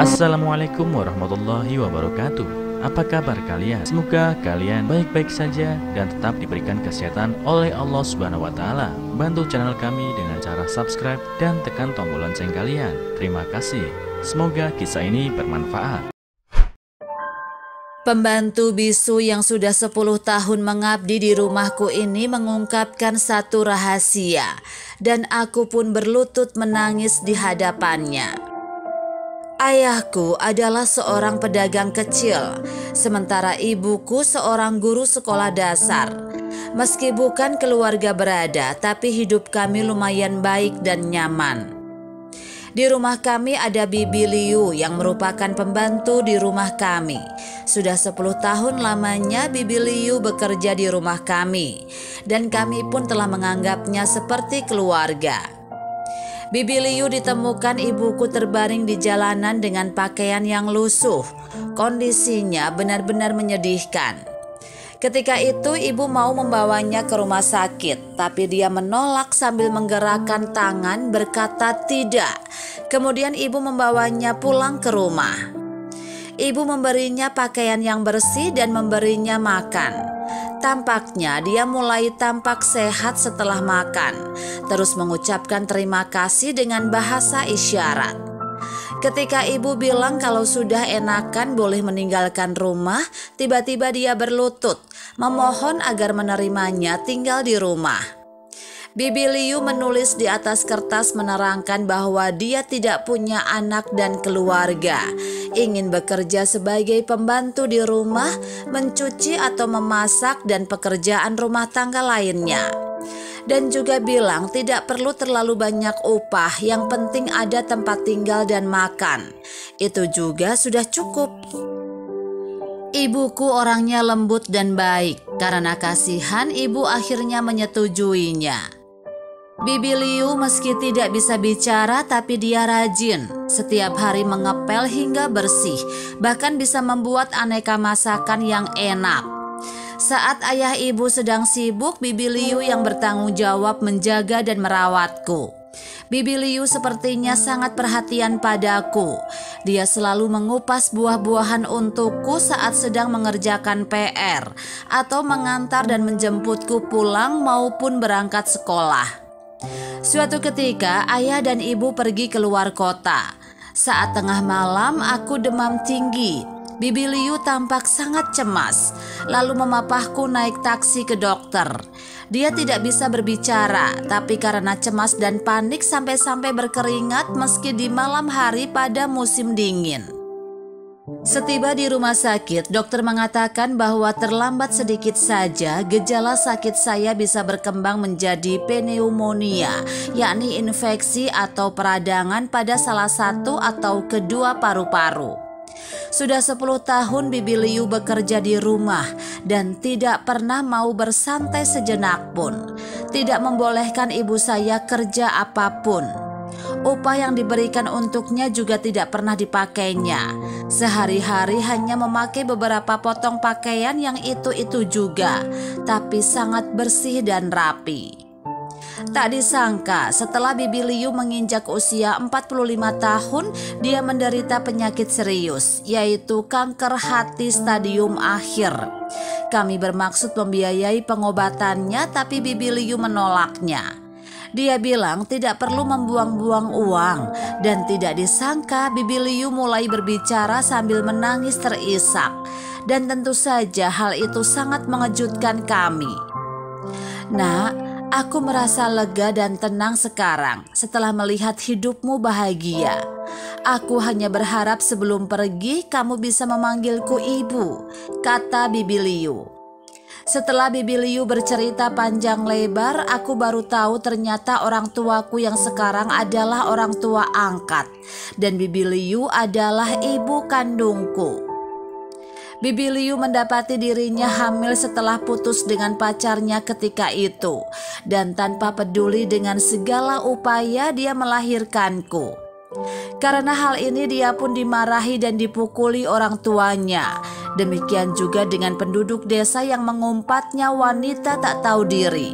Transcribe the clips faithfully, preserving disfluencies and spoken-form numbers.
Assalamualaikum warahmatullahi wabarakatuh. Apa kabar kalian? Semoga kalian baik-baik saja dan tetap diberikan kesehatan oleh Allah Subhanahu wa taala. Bantu channel kami dengan cara subscribe dan tekan tombol lonceng kalian. Terima kasih. Semoga kisah ini bermanfaat. Pembantu bisu yang sudah sepuluh tahun mengabdi di rumahku ini mengungkapkan satu rahasia, dan aku pun berlutut menangis di hadapannya. Ayahku adalah seorang pedagang kecil, sementara ibuku seorang guru sekolah dasar. Meski bukan keluarga berada, tapi hidup kami lumayan baik dan nyaman. Di rumah kami ada Bibi Liu yang merupakan pembantu di rumah kami. Sudah sepuluh tahun lamanya Bibi Liu bekerja di rumah kami, dan kami pun telah menganggapnya seperti keluarga. Bibi Liu ditemukan ibuku terbaring di jalanan dengan pakaian yang lusuh. Kondisinya benar-benar menyedihkan. Ketika itu ibu mau membawanya ke rumah sakit, tapi dia menolak sambil menggerakkan tangan berkata tidak. Kemudian ibu membawanya pulang ke rumah. Ibu memberinya pakaian yang bersih dan memberinya makan. Tampaknya dia mulai tampak sehat setelah makan, terus mengucapkan terima kasih dengan bahasa isyarat. Ketika ibu bilang kalau sudah enakan boleh meninggalkan rumah, tiba-tiba dia berlutut, memohon agar menerimanya tinggal di rumah. Bibi Liu menulis di atas kertas menerangkan bahwa dia tidak punya anak dan keluarga, ingin bekerja sebagai pembantu di rumah, mencuci atau memasak dan pekerjaan rumah tangga lainnya. Dan juga bilang tidak perlu terlalu banyak upah, yang penting ada tempat tinggal dan makan. Itu juga sudah cukup. Ibuku orangnya lembut dan baik. Karena kasihan, ibu akhirnya menyetujuinya. Bibi Liu meski tidak bisa bicara, tapi dia rajin. Setiap hari mengepel hingga bersih, bahkan bisa membuat aneka masakan yang enak. Saat ayah ibu sedang sibuk, Bibi Liu yang bertanggung jawab menjaga dan merawatku. Bibi Liu sepertinya sangat perhatian padaku. Dia selalu mengupas buah-buahan untukku saat sedang mengerjakan P R atau mengantar dan menjemputku pulang maupun berangkat sekolah. Suatu ketika ayah dan ibu pergi keluar kota. Saat tengah malam aku demam tinggi. Bibi Liu tampak sangat cemas, lalu memapahku naik taksi ke dokter. Dia tidak bisa berbicara, tapi karena cemas dan panik sampai-sampai berkeringat meski di malam hari pada musim dingin. Setiba di rumah sakit, dokter mengatakan bahwa terlambat sedikit saja gejala sakit saya bisa berkembang menjadi pneumonia, yakni infeksi atau peradangan pada salah satu atau kedua paru-paru. Sudah sepuluh tahun Bibi Liu bekerja di rumah dan tidak pernah mau bersantai sejenak pun. Tidak membolehkan ibu saya kerja apapun. Upah yang diberikan untuknya juga tidak pernah dipakainya. Sehari-hari hanya memakai beberapa potong pakaian yang itu-itu juga, tapi sangat bersih dan rapi. Tak disangka setelah Bibi Liu menginjak usia empat puluh lima tahun, dia menderita penyakit serius, yaitu kanker hati stadium akhir. Kami bermaksud membiayai pengobatannya, tapi Bibi Liu menolaknya. Dia bilang tidak perlu membuang-buang uang, dan tidak disangka Bibi Liu mulai berbicara sambil menangis terisak. Dan tentu saja hal itu sangat mengejutkan kami. Nak, aku merasa lega dan tenang sekarang setelah melihat hidupmu bahagia. Aku hanya berharap sebelum pergi kamu bisa memanggilku ibu, kata Bibi Liu. Setelah Bibi Liu bercerita panjang lebar, aku baru tahu ternyata orang tuaku yang sekarang adalah orang tua angkat, dan Bibi Liu adalah ibu kandungku. Bibi Liu mendapati dirinya hamil setelah putus dengan pacarnya ketika itu, dan tanpa peduli dengan segala upaya dia melahirkanku. Karena hal ini dia pun dimarahi dan dipukuli orang tuanya. Demikian juga dengan penduduk desa yang mengumpatnya wanita tak tahu diri.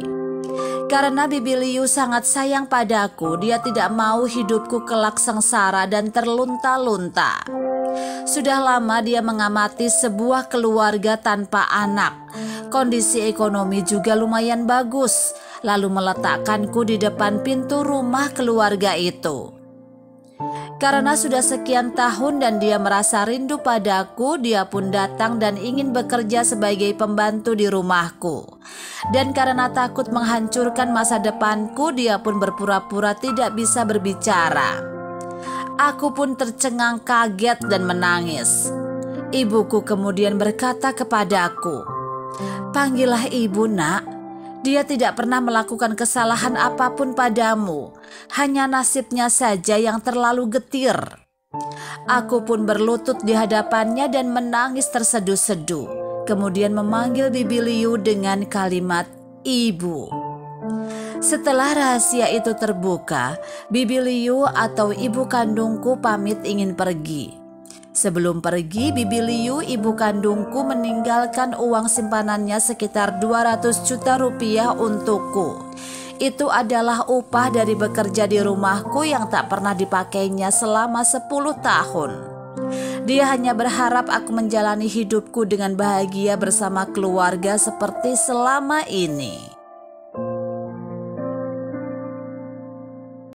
Karena Bibi Liu sangat sayang padaku, dia tidak mau hidupku kelak sengsara dan terlunta-lunta. Sudah lama dia mengamati sebuah keluarga tanpa anak. Kondisi ekonomi juga lumayan bagus, lalu meletakkanku di depan pintu rumah keluarga itu. Karena sudah sekian tahun dan dia merasa rindu padaku, dia pun datang dan ingin bekerja sebagai pembantu di rumahku. Dan karena takut menghancurkan masa depanku, dia pun berpura-pura tidak bisa berbicara. Aku pun tercengang kaget dan menangis. Ibuku kemudian berkata kepadaku, "Panggillah ibu, nak. Dia tidak pernah melakukan kesalahan apapun padamu, hanya nasibnya saja yang terlalu getir." Aku pun berlutut di hadapannya dan menangis terseduh-seduh, kemudian memanggil Bibi Liu dengan kalimat ibu. Setelah rahasia itu terbuka, Bibi Liu atau ibu kandungku pamit ingin pergi. Sebelum pergi, Bibi Liu, ibu kandungku, meninggalkan uang simpanannya sekitar dua ratus juta rupiah untukku. Itu adalah upah dari bekerja di rumahku yang tak pernah dipakainya selama sepuluh tahun. Dia hanya berharap aku menjalani hidupku dengan bahagia bersama keluarga seperti selama ini.